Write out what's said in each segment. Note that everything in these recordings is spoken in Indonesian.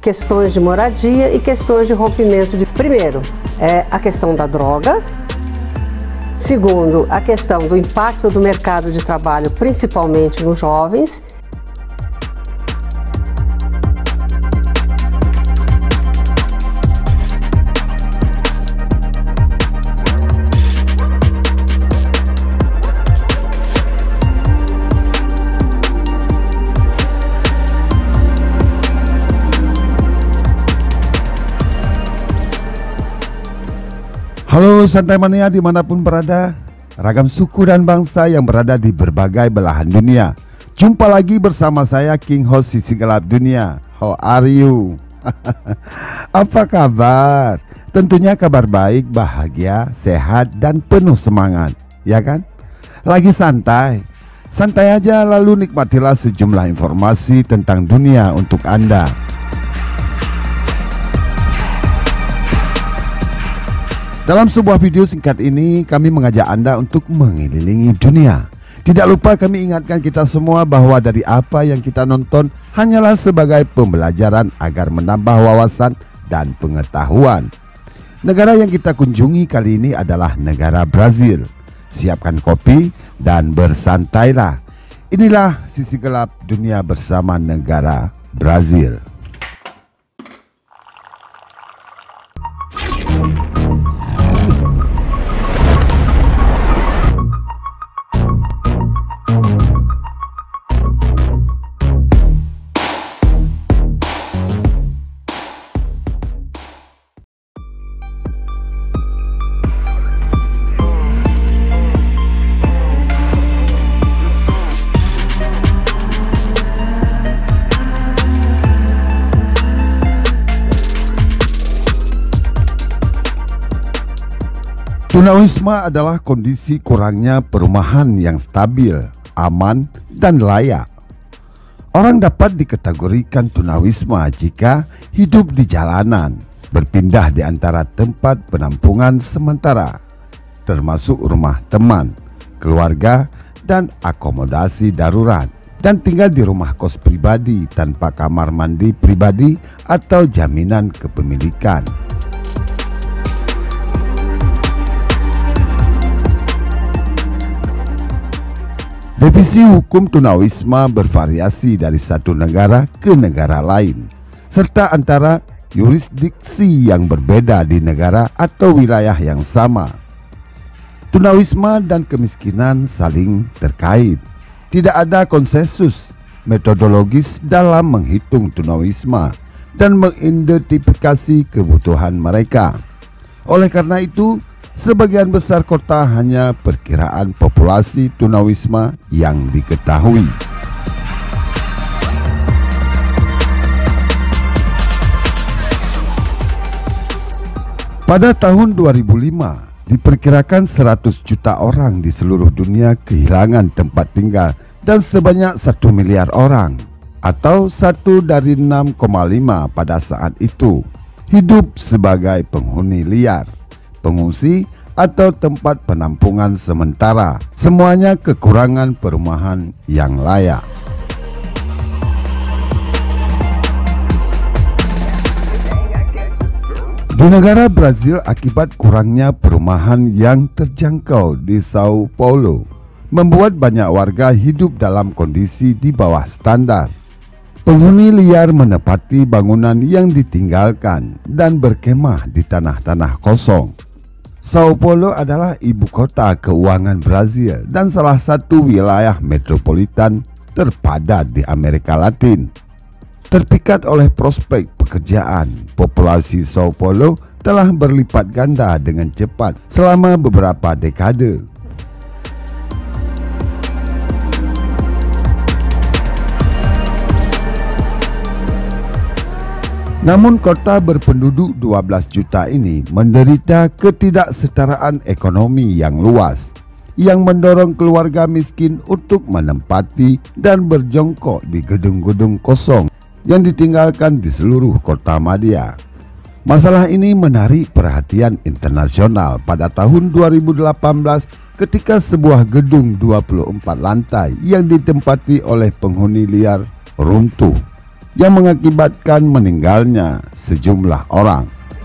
questões de moradia e questões de rompimento de... Primeiro, a questão da droga. Segundo, a questão do impacto do mercado de trabalho, principalmente nos jovens. Halo Santai Mania dimanapun berada, ragam suku dan bangsa yang berada di berbagai belahan dunia. Jumpa lagi bersama saya King Host Sisi Gelap Dunia. How are you? Apa kabar? Tentunya kabar baik, bahagia, sehat, dan penuh semangat, ya kan? Lagi santai? Santai aja, lalu nikmatilah sejumlah informasi tentang dunia untuk Anda. Dalam sebuah video singkat ini, kami mengajak Anda untuk mengelilingi dunia. Tidak lupa kami ingatkan kita semua bahwa dari apa yang kita nonton hanyalah sebagai pembelajaran agar menambah wawasan dan pengetahuan. Negara yang kita kunjungi kali ini adalah negara Brazil. Siapkan kopi dan bersantailah. Inilah sisi gelap dunia bersama negara Brazil. Tunawisma adalah kondisi kurangnya perumahan yang stabil, aman, dan layak. Orang dapat dikategorikan tunawisma jika hidup di jalanan, berpindah di antara tempat penampungan sementara, termasuk rumah teman, keluarga, dan akomodasi darurat, dan tinggal di rumah kos pribadi tanpa kamar mandi pribadi atau jaminan kepemilikan. Definisi hukum tunawisma bervariasi dari satu negara ke negara lain, serta antara yurisdiksi yang berbeda di negara atau wilayah yang sama. Tunawisma dan kemiskinan saling terkait. Tidak ada konsensus metodologis dalam menghitung tunawisma dan mengidentifikasi kebutuhan mereka. Oleh karena itu, sebagian besar kota hanya perkiraan populasi tunawisma yang diketahui. Pada tahun 2005, diperkirakan 100 juta orang di seluruh dunia kehilangan tempat tinggal dan sebanyak 1 miliar orang, atau 1 dari 6,5 pada saat itu, hidup sebagai penghuni liar, pengungsi, atau tempat penampungan sementara. Semuanya kekurangan perumahan yang layak. Di negara Brazil, akibat kurangnya perumahan yang terjangkau di Sao Paulo, membuat banyak warga hidup dalam kondisi di bawah standar. Penghuni liar menempati bangunan yang ditinggalkan dan berkemah di tanah-tanah kosong. Sao Paulo adalah ibu kota keuangan Brazil dan salah satu wilayah metropolitan terpadat di Amerika Latin. Terpikat oleh prospek pekerjaan, populasi Sao Paulo telah berlipat ganda dengan cepat selama beberapa dekade. Namun kota berpenduduk 12 juta ini menderita ketidaksetaraan ekonomi yang luas, yang mendorong keluarga miskin untuk menempati dan berjongkok di gedung-gedung kosong yang ditinggalkan di seluruh kota madya. Masalah ini menarik perhatian internasional pada tahun 2018 ketika sebuah gedung 24 lantai yang ditempati oleh penghuni liar runtuh. yang mengakibatkan meninggalnya sejumlah orang.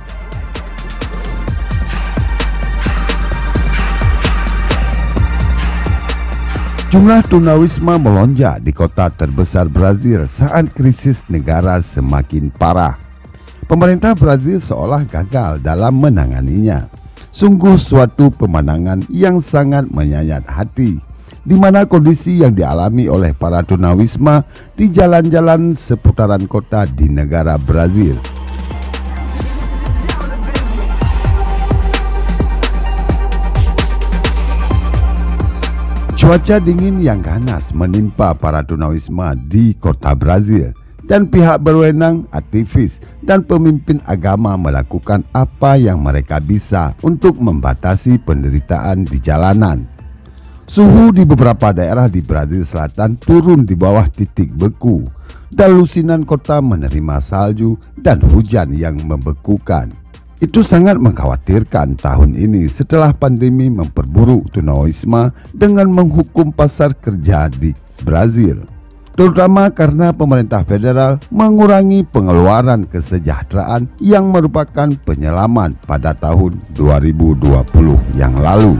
Jumlah tunawisma melonjak di kota terbesar Brazil saat krisis negara semakin parah. Pemerintah Brazil seolah gagal dalam menanganinya. Sungguh suatu pemandangan yang sangat menyayat hati, di mana kondisi yang dialami oleh para tunawisma di jalan-jalan seputaran kota di negara Brazil. Cuaca dingin yang ganas menimpa para tunawisma di kota Brazil, dan pihak berwenang, aktivis, dan pemimpin agama melakukan apa yang mereka bisa untuk membatasi penderitaan di jalanan. Suhu di beberapa daerah di Brazil Selatan turun di bawah titik beku, dan lusinan kota menerima salju dan hujan yang membekukan. Itu sangat mengkhawatirkan tahun ini setelah pandemi memperburuk tunawisma dengan menghukum pasar kerja di Brazil, terutama karena pemerintah federal mengurangi pengeluaran kesejahteraan yang merupakan penyelamat pada tahun 2020 yang lalu.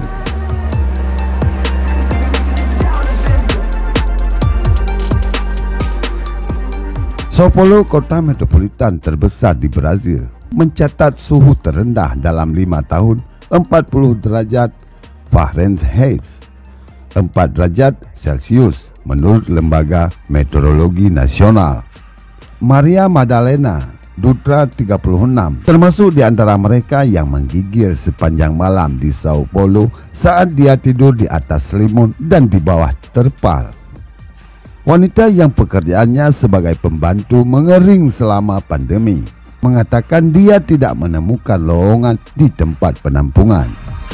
Sao Paulo, kota metropolitan terbesar di Brazil, mencatat suhu terendah dalam 5 tahun 40 derajat Fahrenheit, 4 derajat Celcius menurut Lembaga Meteorologi Nasional. Maria Madalena Dutra 36 termasuk di antara mereka yang menggigil sepanjang malam di Sao Paulo saat dia tidur di atas selimut dan di bawah terpal. Wanita yang pekerjaannya sebagai pembantu mengering selama pandemi mengatakan dia tidak menemukan lowongan di tempat penampungan.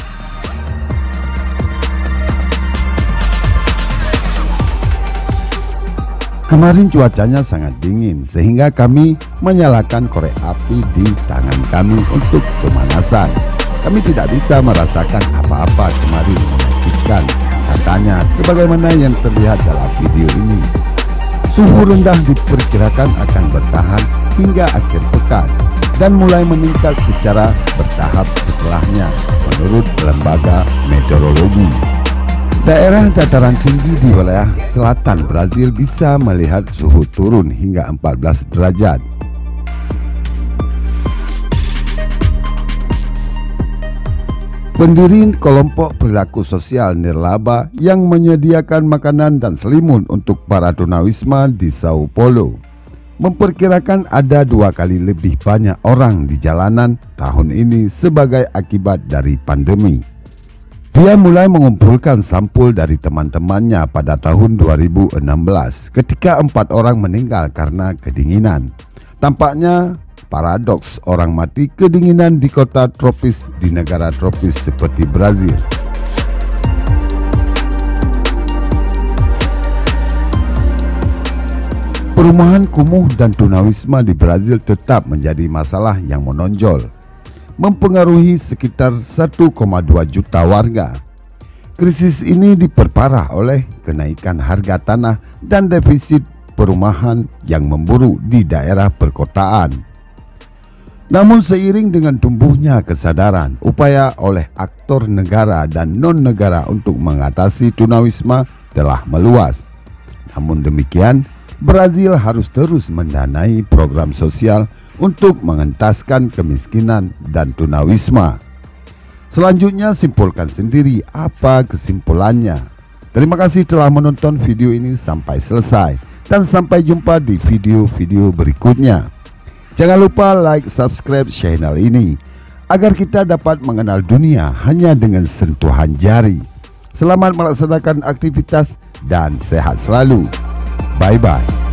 Kemarin cuacanya sangat dingin sehingga kami menyalakan korek api di tangan kami untuk pemanasan. Kami tidak bisa merasakan apa-apa kemarin, menyakitkan, katanya, sebagaimana yang terlihat dalam video ini. Suhu rendah diperkirakan akan bertahan hingga akhir pekan dan mulai meningkat secara bertahap setelahnya menurut Lembaga Meteorologi. Daerah dataran tinggi di wilayah selatan Brazil bisa melihat suhu turun hingga 14 derajat. Pendiri kelompok perilaku sosial nirlaba yang menyediakan makanan dan selimut untuk para tunawisma di Sao Paulo memperkirakan ada 2 kali lebih banyak orang di jalanan tahun ini sebagai akibat dari pandemi. Dia mulai mengumpulkan sampul dari teman-temannya pada tahun 2016 ketika 4 orang meninggal karena kedinginan. Tampaknya paradoks orang mati kedinginan di kota tropis di negara tropis seperti Brazil. Perumahan kumuh dan tunawisma di Brazil tetap menjadi masalah yang menonjol, mempengaruhi sekitar 1,2 juta warga. Krisis ini diperparah oleh kenaikan harga tanah dan defisit perumahan yang memburuk di daerah perkotaan. Namun seiring dengan tumbuhnya kesadaran upaya oleh aktor negara dan non-negara untuk mengatasi tunawisma telah meluas. Namun demikian, Brazil harus terus mendanai program sosial untuk mengentaskan kemiskinan dan tunawisma. Selanjutnya simpulkan sendiri apa kesimpulannya. Terima kasih telah menonton video ini sampai selesai dan sampai jumpa di video-video berikutnya. Jangan lupa like, subscribe channel ini agar kita dapat mengenal dunia hanya dengan sentuhan jari. Selamat melaksanakan aktivitas dan sehat selalu. Bye-bye.